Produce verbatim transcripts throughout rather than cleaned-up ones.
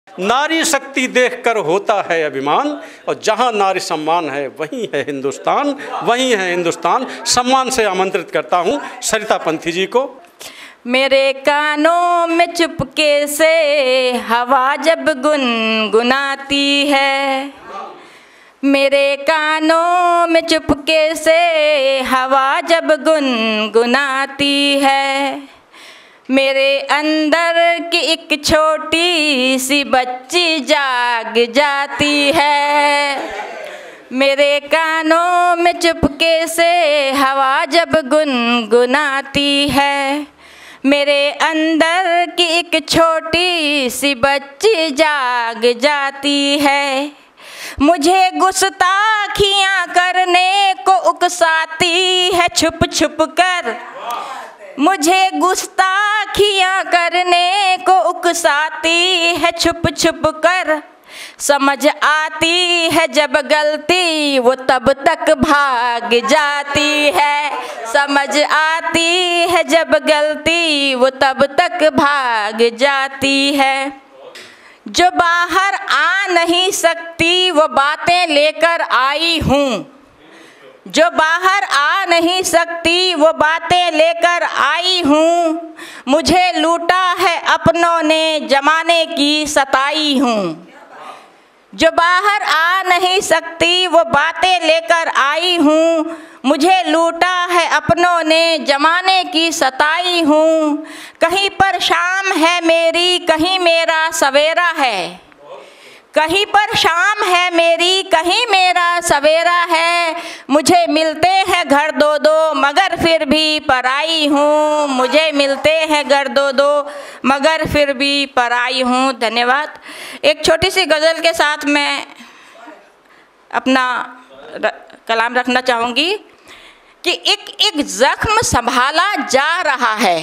नारी शक्ति देखकर होता है अभिमान, और जहां नारी सम्मान है वहीं है हिंदुस्तान, वहीं है हिंदुस्तान। सम्मान से आमंत्रित करता हूं सरिता पंथी जी को। मेरे कानों में चुपके से हवा जब गुनगुनाती है, मेरे कानों में चुपके से हवा जब गुनगुनाती है, मेरे अंदर की एक छोटी सी बच्ची जाग जाती है। मेरे कानों में चुपके से हवा जब गुनगुनाती है, मेरे अंदर की एक छोटी सी बच्ची जाग जाती है। मुझे गुस्ताखियाँ करने को उकसाती है छुप छुप कर, मुझे गुस्ताखियाँ करने को उकसाती है छुप छुप कर। समझ आती है जब गलती वो तब तक भाग जाती है, समझ आती है जब गलती वो तब तक भाग जाती है। जो बाहर आ नहीं सकती वो बातें लेकर आई हूँ, जो बाहर आ नहीं सकती वो बातें लेकर आई हूँ। मुझे लूटा है अपनों ने जमाने की सताई हूँ, जो बाहर आ नहीं सकती वो बातें लेकर आई हूँ। मुझे लूटा है अपनों ने जमाने की सताई हूँ। कहीं पर शाम है मेरी कहीं मेरा सवेरा है, कहीं पर शाम है मेरी कहीं मेरा सवेरा है। मुझे मिलते हैं घर दो दो मगर फिर भी पराई हूँ, मुझे मिलते हैं घर दो दो मगर फिर भी पराई हूँ। धन्यवाद। एक छोटी सी गज़ल के साथ मैं अपना र, कलाम रखना चाहूँगी कि एक एक ज़ख्म संभाला जा रहा है,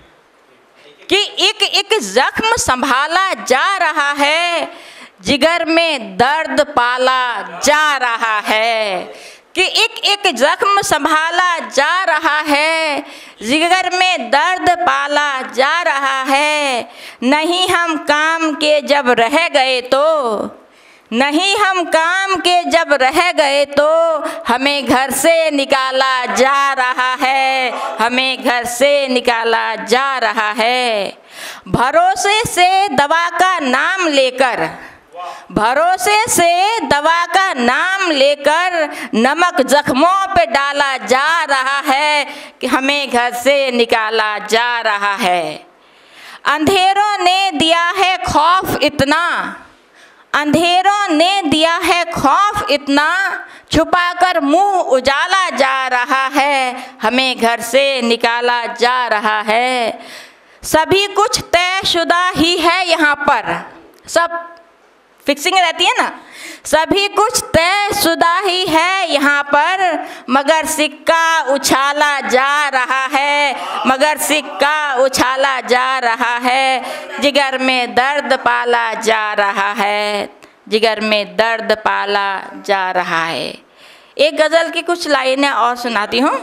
कि एक एक ज़ख्म संभाला जा रहा है, जिगर में दर्द पाला जा रहा है, कि एक एक ज़ख्म संभाला जा रहा है, जिगर में दर्द पाला जा रहा है। नहीं हम काम के जब रह गए तो, नहीं हम काम के जब रह गए तो, हमें घर से निकाला जा रहा है, हमें घर से निकाला जा रहा है। भरोसे से दवा का नाम लेकर, भरोसे से दवा का नाम लेकर नमक जख्मों पे डाला जा रहा है, कि हमें घर से निकाला जा रहा है। अंधेरों ने दिया है खौफ इतना, अंधेरों ने दिया है खौफ इतना, छुपाकर मुंह उजाला जा रहा है, हमें घर से निकाला जा रहा है। सभी कुछ तयशुदा ही है यहाँ पर, सब फिक्सिंग रहती है ना, सभी कुछ तयशुदा ही है यहाँ पर, मगर सिक्का उछाला जा रहा है, मगर सिक्का उछाला जा रहा है। जिगर में दर्द पाला जा रहा है, जिगर में दर्द पाला जा रहा है। एक गज़ल की कुछ लाइनें और सुनाती हूँ,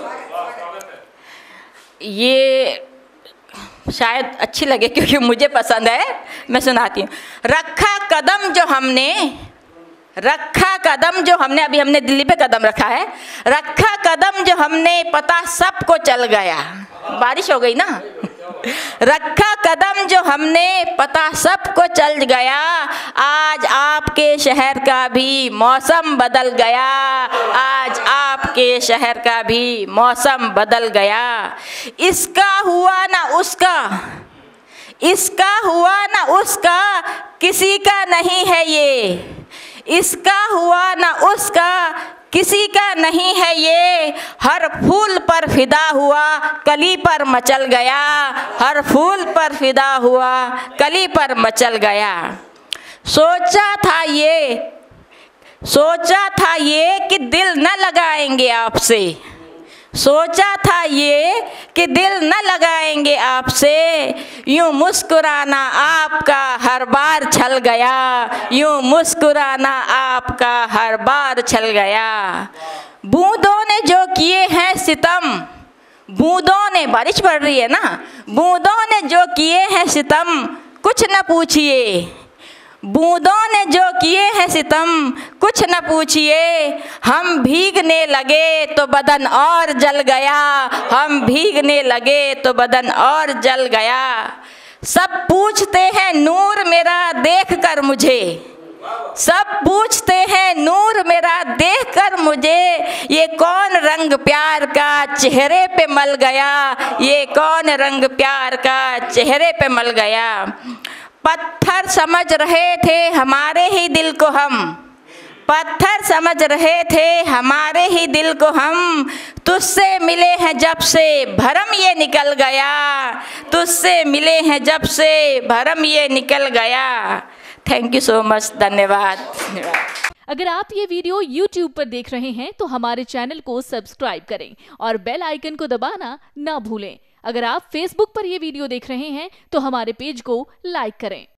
ये शायद अच्छी लगे क्योंकि मुझे पसंद है, मैं सुनाती हूँ। रखा कदम जो हमने, रखा कदम जो हमने, अभी हमने दिल्ली पे कदम रखा है, रखा कदम जो हमने पता सबको चल गया, बारिश हो गई ना। रखा कदम जो हमने पता सबको चल गया, आज आपके शहर का भी मौसम बदल गया, आज आपके शहर का भी मौसम बदल गया। इसका हुआ ना उसका, इसका हुआ ना उसका, किसी का नहीं है ये, इसका हुआ ना उसका, किसी का नहीं है ये। हर फूल पर फिदा हुआ कली पर मचल गया, हर फूल पर फिदा हुआ कली पर मचल गया। सोचा था ये, सोचा था ये कि दिल न लगाएंगे आपसे, सोचा था ये कि दिल न लगाएंगे आपसे, यूं मुस्कुराना आपका हर बार छल गया, यूं मुस्कुराना आपका हर बार छल गया। बूंदों ने जो किए हैं सितम, बूंदों ने, बारिश पड़ रही है ना, बूंदों ने जो किए हैं सितम, कुछ न पूछिए, बूंदों ने जो किए हैं सितम कुछ न पूछिए, हम भीगने लगे तो बदन और जल गया, हम भीगने लगे तो बदन और जल गया। सब पूछते हैं नूर मेरा देख कर मुझे, सब पूछते हैं नूर मेरा देख कर मुझे, ये कौन रंग प्यार का चेहरे पे मल गया, ये कौन रंग प्यार का चेहरे पे मल गया। पत्थर समझ रहे थे हमारे ही दिल को हम, पत्थर समझ रहे थे हमारे ही दिल को हम, तुझसे मिले हैं जब से भरम ये निकल गया, तुझसे मिले हैं जब से भरम ये निकल गया। थैंक यू सो मच, धन्यवाद। अगर आप ये वीडियो यूट्यूब पर देख रहे हैं तो हमारे चैनल को सब्सक्राइब करें और बेल आइकन को दबाना ना भूलें। अगर आप फेसबुक पर ये वीडियो देख रहे हैं तो हमारे पेज को लाइक करें।